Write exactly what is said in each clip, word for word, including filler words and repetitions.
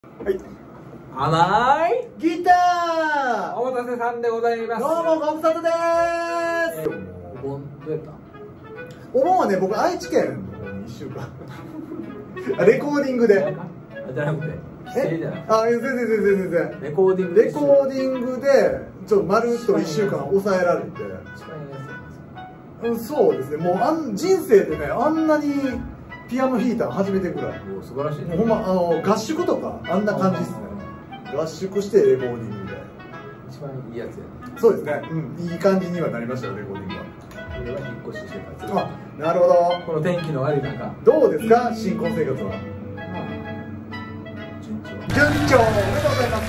はい。 甘いギター。 お待たせさんでございます。 どうもご無沙汰でーす。 お盆どうやった？ お盆はね、僕愛知県の方にいっしゅうかんレコーディングで。 じゃなくてえじゃなくてあ、全然全然全然レコーディングレコーディングでちょっとまるっといっしゅうかん抑えられて。うん、そうですね。もうあん人生でね、あんなにピアノ弾いたの初めてぐらい。 お素晴らしいね。 もうほんまあの合宿とかあんな感じですね。合宿してレコーディングで。 一番いいやつやね。 そうですね。うん、いい感じにはなりましたよ、レコーディングは。 これは引っ越ししてたやつ。 あ、なるほど。 この天気の悪い中。 どうですか、新婚生活は。 順調。 順調、おめでとうございます。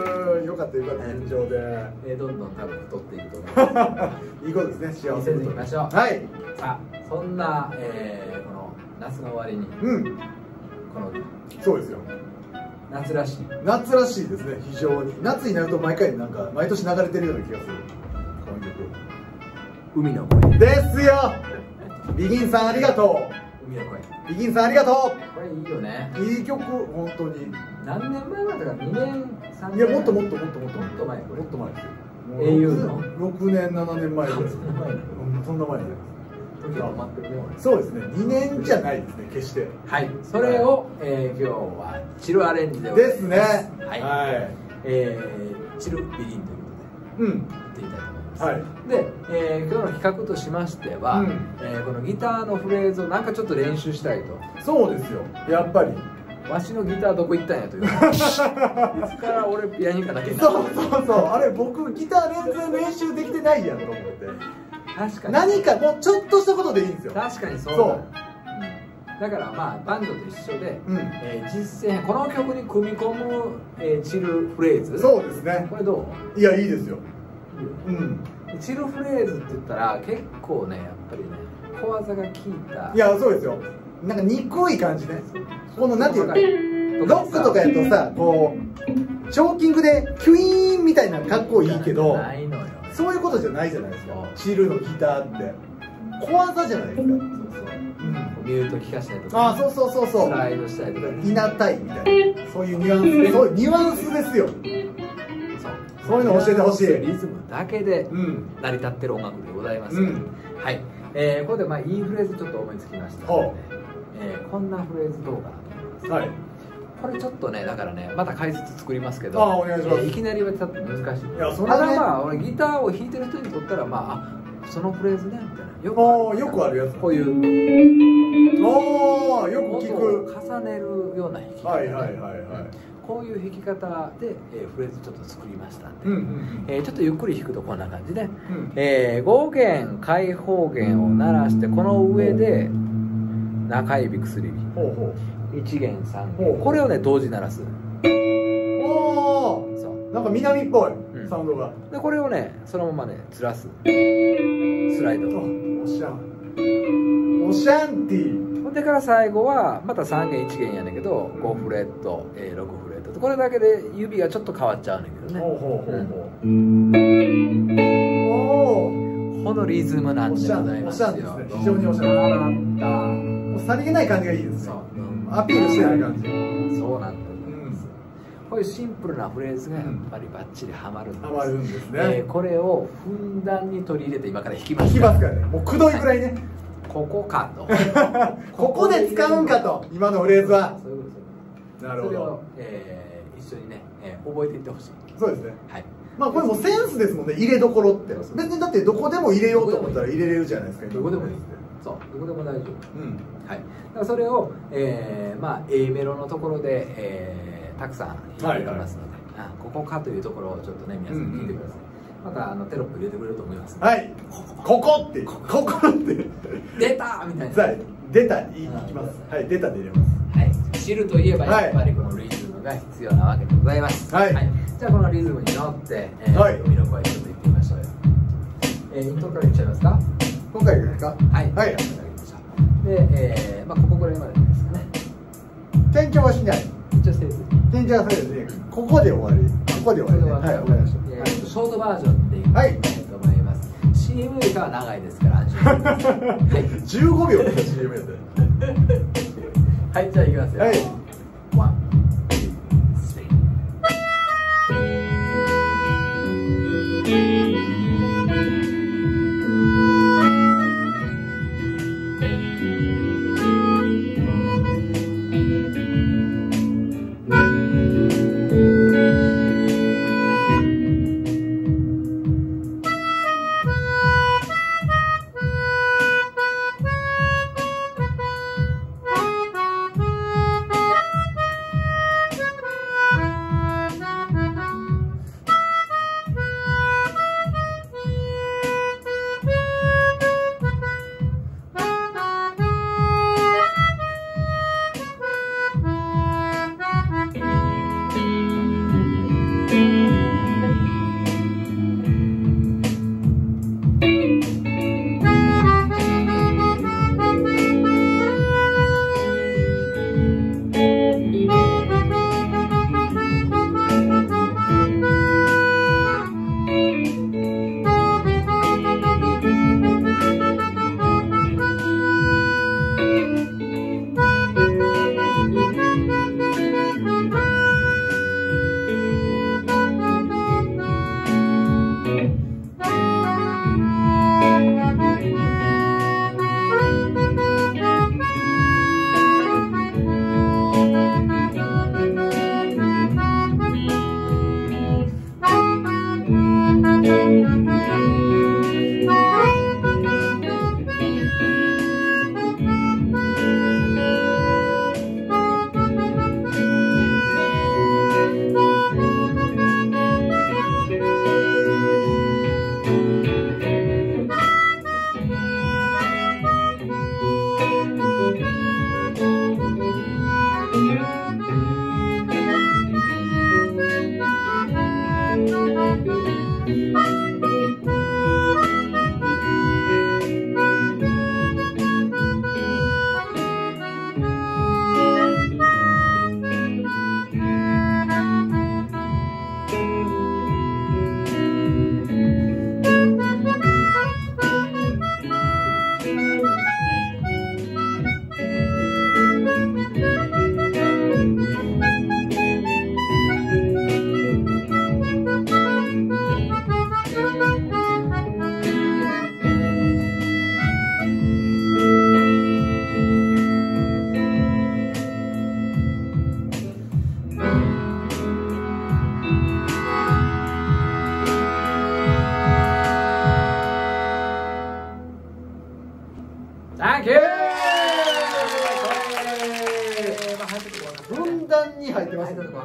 よかったよかった、順調で。 えー、どんどん多分太っていくと思います。 いいことですね、幸せせずいきましょう。 はい。 さあ、そんな、えー、この夏の終わりに、 うん。 このそうですよ。 夏らしい。 夏らしいですね、非常に。夏になると毎回なんか毎年流れてるような気がする。この曲。 海の声。 ですよ。ビギンさんありがと海の声。 う。ビギンさんありがとこれいいよね。 う。いい曲、本当に。 何年前までだからにねんさんねん。 いや、もっともっともっともっともっと前これ。 もっと前ですよ。 英雄のろくねんななねんまえぐらい。 そんな前だよ。 うん、そんな前じゃないです。 時は待ってるね。 そうですね、にねんじゃないですね、決して。 はい。それを、えー、今日はチルアレンジでございまですね。 はい。 はい。 えー、チルビギンということで。 うん。 やっていきたいと思います。 はい。 で、えー、今日の企画としましては、 うんえーこのギターのフレーズをなんかちょっと練習したいと。 そうですよ、やっぱり。 わしのギターどこ行ったんやという。いつから俺ピアニカだけになそうそうそう、あれ、僕、ギター全然練習できてないやんと思って。 確かに。 何か、もうちょっとしたことでいいんですよ。 確かにそうだ。 そううんだからまあバンドと一緒で、 うん。 えー実践この曲に組み込む、えーチルフレーズ。 そうですね。 これどう？ いや、いいですよ。うん。 チルフレーズって言ったら結構ねやっぱりね小技が効いた。 いや、そうですよ。なんか憎い感じね。この、なんていうか、ロックとかやとさ、こう、チョーキングでキュイーンみたいなかっこいいけど、 ないのよ。 そういうことじゃないじゃないですかそう。 チルのギターって小技じゃないですか。 そうそう。ミュート効かしたりとか。 ああ、そうそうそうそう。 スライドしたりとか。 いなたいみたいな、そういうニュアンスで、そういうニュアンスですよ。 そう。 そういうの教えてほしい。 リズムだけでうん成り立ってる音楽でございます。 うんはい。えー、ここでまあいいフレーズちょっと思いつきましたので、えー、こんなフレーズどうかなと思います。 はい。 これちょっとねだからねまた解説作りますけど、 ああ、お願いします。 えーいきなりはちょっと難しい。 いや、それただはね、 まあ俺ギターを弾いてる人にとったらまああそのフレーズねみたいなよくああ、よくあるやつ。 こういうああ、よく音聞をく。 重ねるような弾き方、 はいはいはいはい。 こういう弾き方で、えーフレーズちょっと作りましたんで、 うんうんえーちょっとゆっくり弾くとこんな感じで、 うん。 えー、ご弦開放弦を鳴らしてこの上で中指薬指ほうほいち弦さんほう弦これをね同時鳴らす。 う。おお。 そうなんか南っぽい、 うんサウンドが。 でこれをねそのままねずらすスライド。 おしゃん。おしゃんティー。 ほんでから最後はまたさん弦いち弦やねんけどごフレット、えー、ろくフレットこれだけで指がちょっと変わっちゃうねんけどね。 ほうほうほうほう。 うんおお。 このリズムなんでございますよ。 おしゃんですね非常におしゃんだもうさりげない感じがいいですね。 そうアピールしてない感じ。 そうなんだと思います。こういうシンプルなフレーズがやっぱりバッチリハマるんです。 ハマるんですね。 えーこれをふんだんに取り入れて今から弾きます聞きますからね。もうくどいぐらいね。 ここかとここで使うんかと、今のフレーズは。 そういうことなるほどそれを、。えー一緒にね、えー覚えていってほしい。 そうですね。 はい。 まあこれもセンスですもんね、入れどころって。 そうそう別にだってどこでも入れようと思ったら入れれるじゃないですか。 どこでもいい。そう、どこでも大丈夫。 うん。 はい。だからそれを、えーまあ A メロのところで、えーたくさん弾いていきますので、あここかというところをちょっとね皆さん聞いてください。またあのテロップ入れてくれると思いますので。 はい。ここって、ここって。 出たみたいな。 さあ、出た、いいきます。はい、出たで入れます。 はい、知るといえばやっぱりこのリズムが必要なわけでございます。 はいじゃあこのリズムに乗って、えーはい海の声ちょっと言ってみましょうよ。えー、イントロから言っちゃいますか。 今回ですか。 はい。 はい。 で、えー、まあここぐらいまでですかね。 転調はしない。 一応せずに。 転調はせずに、ここで終わり。ここで終わりね。はい、わかりました。 えーショートバージョンでいきたいと思います。シーエム よりかは長いですから安心してください。はい。 じゅうごびょうで シーエム やで。 はい、じゃあいきますよ。 はい。 ワン。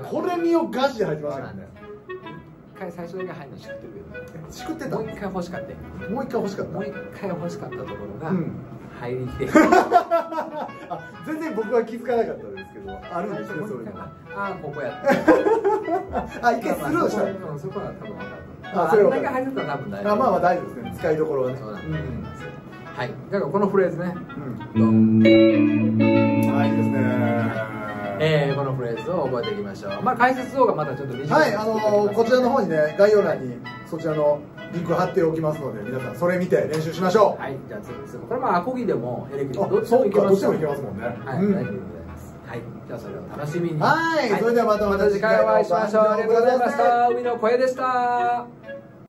これにをガチで入ってましたからね。 一回最初だけ入るのしくってるけど、 しくってた。 もう一回欲しかった。 もう一回欲しかった。 もう一回欲しかったところが入りきて、 あ、全然僕は気づかなかったですけど、あるんですね、そういうの。 ああ、ここやって。 あ、一回スルーした。 そこは多分分かる。 あ、それはだけ入ってたら多分大丈夫。 あ、まあまあ大丈夫ですね、使いどころはね。 はい、だからこのフレーズね、 うん、あ、いいですね。 えー、このフレーズを覚えていきましょう。まあ解説動画またちょっと短い、 はい、あのー、こちらの方にね、概要欄にそちらのリンク貼っておきますので、皆さんそれ見て練習しましょう。 はい、じゃあ次です。これもアコギでもエレキでもどっちでもいけます。どっちでもいけますもんね。 はい、大丈夫でございます。はい、じゃあそれを楽しみに。 はい、それではまたまた次回お会いしましょう。ありがとうございました。海の声でした。